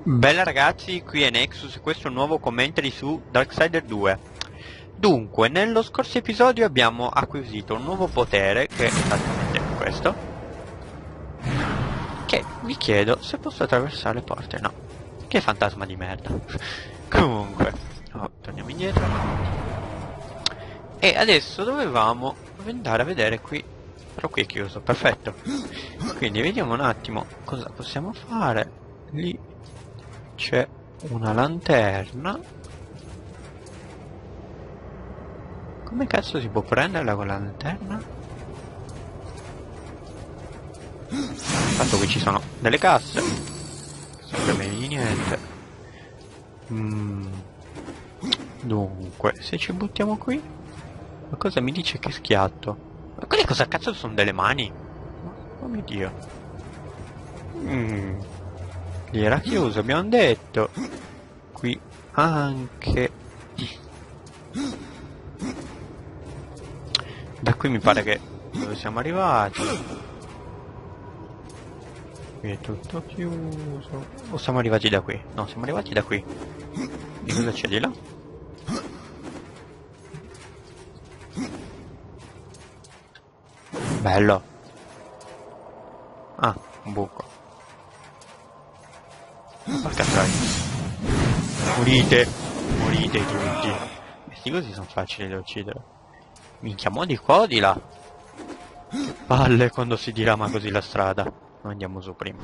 Bella ragazzi, qui è Nexus e questo è un nuovo commentary su Darksider 2. Dunque, nello scorso episodio abbiamo acquisito un nuovo potere, che è esattamente questo, che vi chiedo se posso attraversare le porte. No, che fantasma di merda. Comunque, torniamo indietro. E adesso dovevamo andare a vedere qui, però qui è chiuso, perfetto. Quindi vediamo un attimo cosa possiamo fare. Lì c'è una lanterna. Come cazzo si può prenderla con la lanterna? Tanto qui ci sono delle casse. Sempre meglio di niente. Dunque, se ci buttiamo qui, qualcosa mi dice che schiatto. Ma quelle cosa cazzo sono delle mani? Oh mio Dio. Lì era chiuso, abbiamo detto. Qui anche. Da qui mi pare che dove siamo arrivati. Qui è tutto chiuso. O siamo arrivati da qui? No, siamo arrivati da qui. Di cosa c'è di là? Bello. Ah, un buco. Porca troia. Morite. Morite tutti. Questi così sono facili da uccidere. Minchia, mo di qua o di là? Che palle quando si dirama così la strada. Noi andiamo su prima.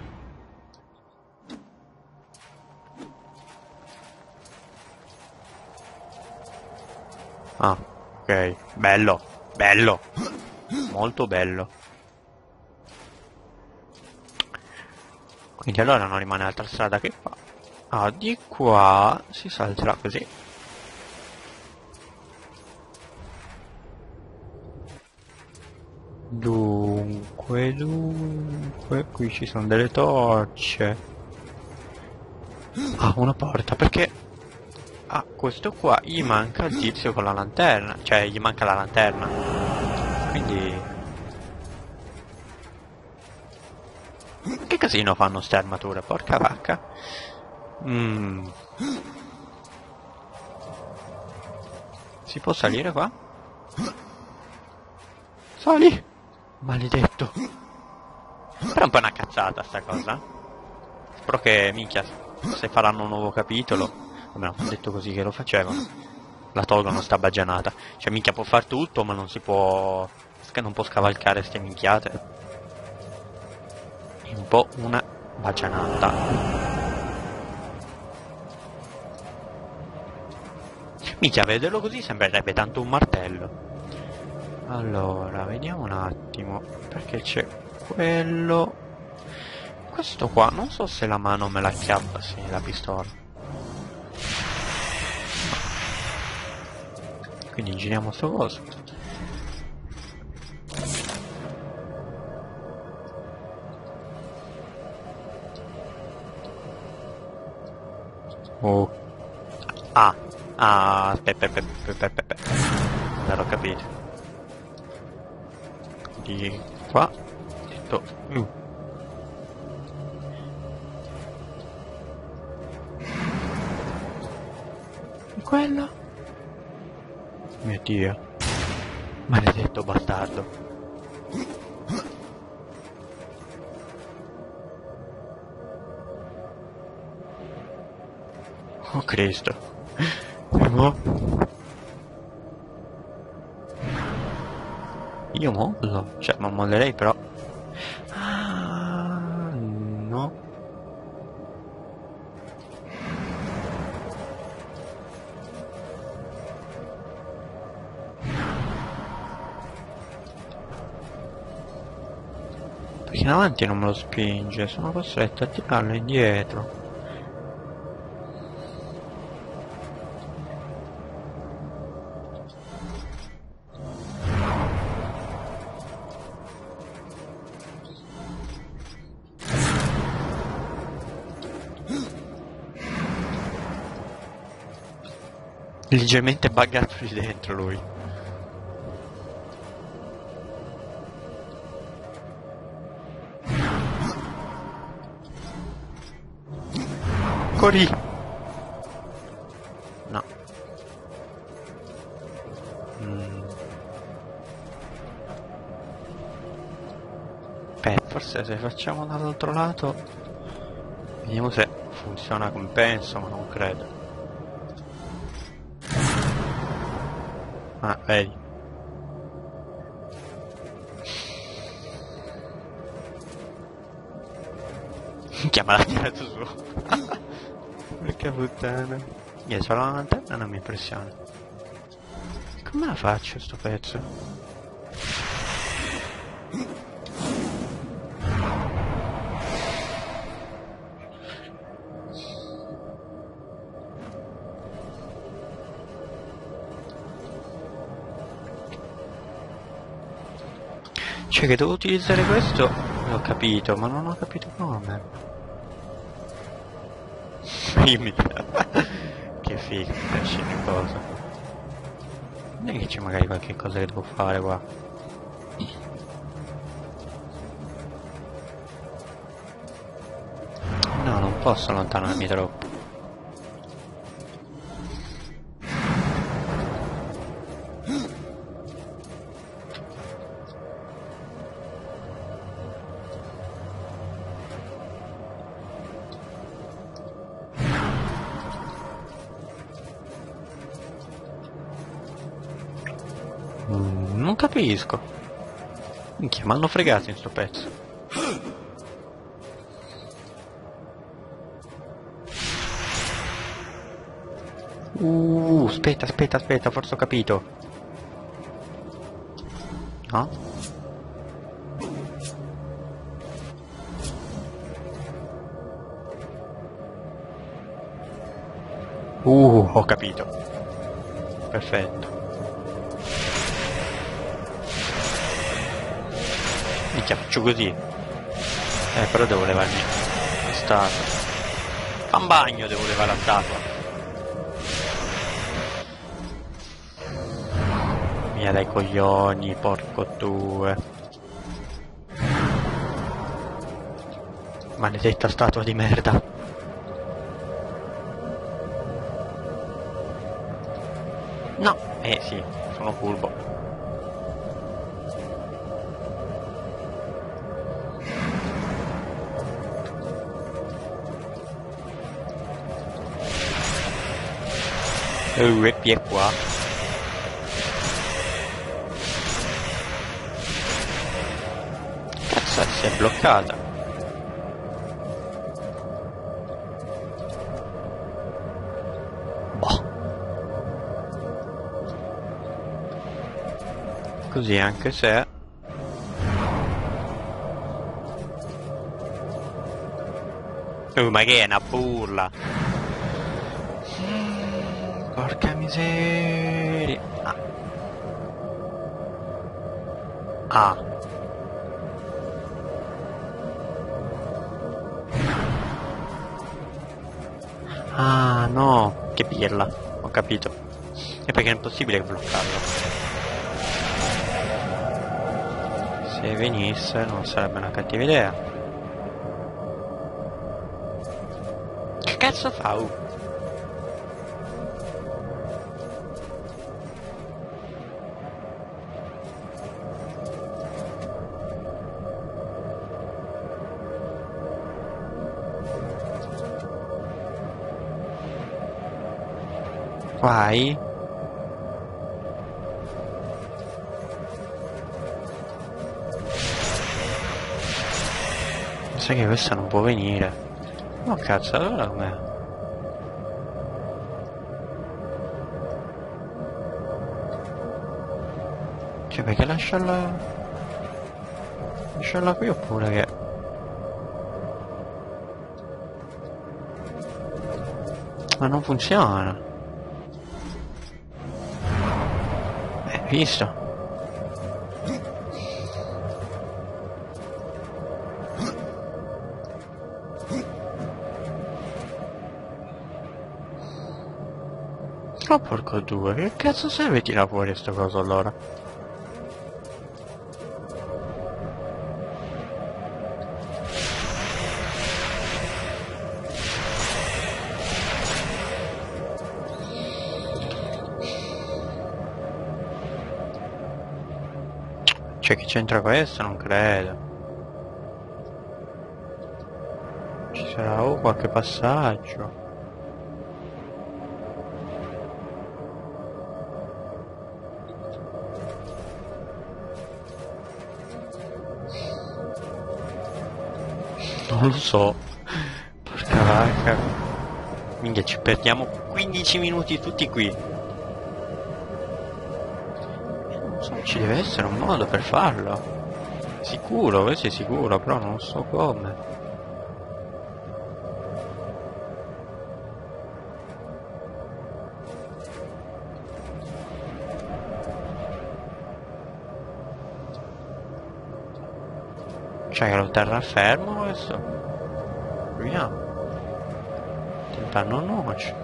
Ah, ok. Bello. Bello. Molto bello. Quindi allora non rimane altra strada che qua. Ah, di qua si salterà così. Dunque, qui ci sono delle torce. Ah, una porta, perché a questo qua gli manca il tizio con la lanterna. Cioè, gli manca la lanterna. Quindi che casino fanno ste armature, porca vacca. Si può salire qua? Sali! Maledetto! Però è un po' una cazzata sta cosa. Spero che, minchia, se faranno un nuovo capitolo, almeno ho detto così che lo facevano, la tolgono sta baggianata. Cioè, minchia, può far tutto, ma non si può... non può scavalcare ste minchiate. È un po' una baggianata. Minchia, vederlo così sembrerebbe tanto un martello. Allora, vediamo un attimo, perché c'è quello... Questo qua, non so se la mano me la chiappa, sì, la pistola. Quindi giriamo sto coso. Oh. Aspetta. Non ho capito. Di qua. Detto. E quello? Mio Dio. Maledetto bastardo. Oh Cristo. E mo? Io mollo? Cioè, non mollerei però. Ah, no. Perché in avanti non me lo spinge, sono costretto a tirarlo indietro. Leggermente buggato lì dentro lui. Corri! No. Beh, forse se facciamo dall'altro lato, vediamo se funziona come penso, ma non credo. Ah, vedi. Chiama la tirato su. Porca puttana. Io c'ho la lanterna, non mi impressiona. Come la faccio sto pezzo? Cioè che devo utilizzare questo, l'ho capito, ma non ho capito come. Dimmi. Che figo, esce che cosa. Non è che c'è magari qualche cosa che devo fare qua. No, non posso allontanarmi troppo. Non capisco. Minchia, mi hanno fregato in sto pezzo. Aspetta, forse ho capito. No? Ho capito. Perfetto. Minchia, faccio così. Però devo levarmi la statua. Fa un bagno, devo levare la statua. Via dai coglioni, porco due. Maledetta statua di merda. No, sì, sono furbo. E qua. Cazzo, si è bloccata. Boh. Così anche se... ma che è una burla? Porca miseria. Ah. Ah no, che pirla, ho capito. E perché è impossibile bloccarlo. Se venisse non sarebbe una cattiva idea. Che cazzo fa? Vai. Sai che questa non può venire. Oh cazzo, allora com'è? Cioè perché lasciarla qui oppure che... Ma non funziona. Visto? Oh porco due, che cazzo serve tirare fuori sta cosa allora? Cioè, che c'entra questo? Non credo. Ci sarà qualche passaggio. Non lo so. Porca vacca. Minchia, ci perdiamo 15 minuti tutti qui. Non so, ci deve essere un modo per farlo. Sicuro, questo è sicuro, però non so come. Cioè che lo terrà fermo questo? Proviamo. Tentando noce.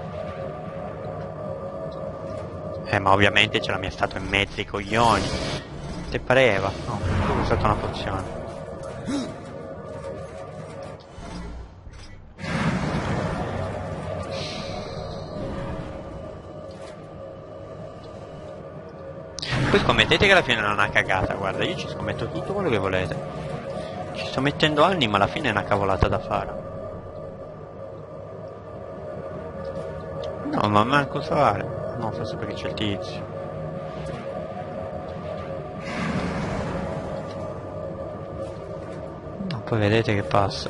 Ma ovviamente ce l'ha mi è stato in mezzo ai coglioni. Te pareva? No, ho usato una pozione. Poi scommettete che alla fine non è una cagata, guarda, io ci scommetto tutto quello che volete. Ci sto mettendo anni, ma alla fine è una cavolata da fare. No, ma manco fare. No, forse perché c'è il tizio. No, poi vedete che passa.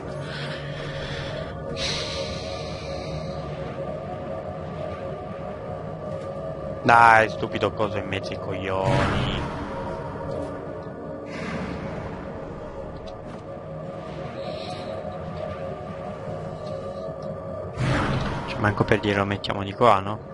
Dai, stupido coso in mezzo ai coglioni. Cioè, manco per dire lo mettiamo di qua, no?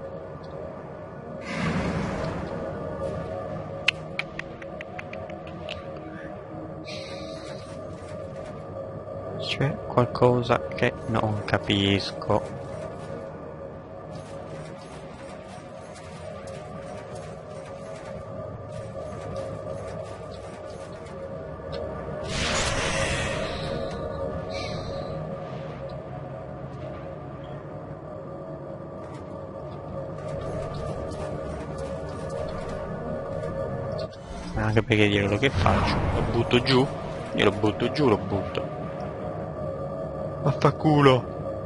C'è qualcosa che non capisco. Anche perché dire quello che faccio, lo butto giù, io lo butto giù, lo butto. Vaffanculo.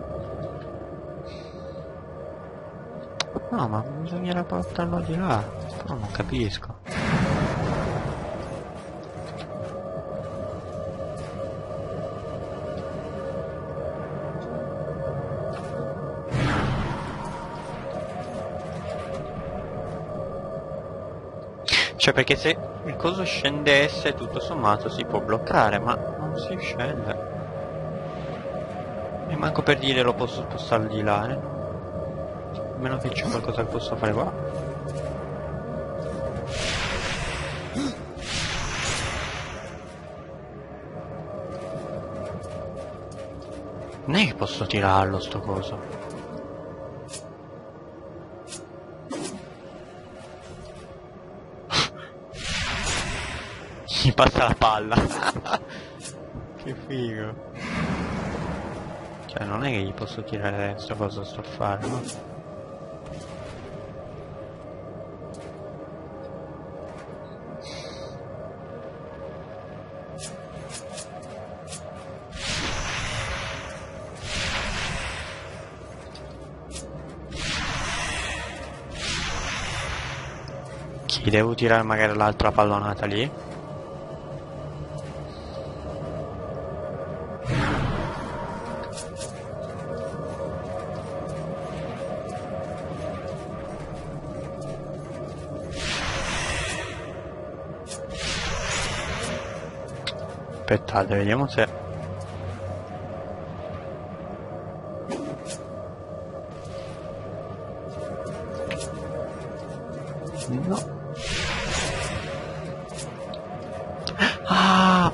No, ma bisognerà portarlo di là, però non capisco. Cioè, perché se il coso scendesse tutto sommato si può bloccare, ma non si scende. E manco per dire lo posso spostare di là, A meno che c'è qualcosa che posso fare qua. Non è che posso tirarlo sto coso. Mi passa la palla. Che figo. Cioè non è che gli posso tirare adesso cosa sto a fare, no? Chi devo tirare magari l'altra pallonata lì? Aspettate, vediamo se... No. Ah!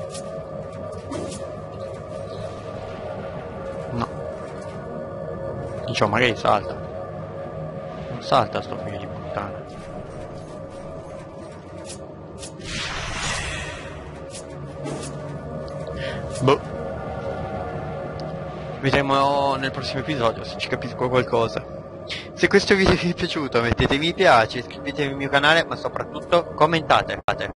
No. Diciamo, magari salta. Non salta sto figlio di puttana. Boh. Vedremo nel prossimo episodio se ci capisco qualcosa. Se questo video vi è piaciuto mettete mi piace, iscrivetevi al mio canale, ma soprattutto commentate.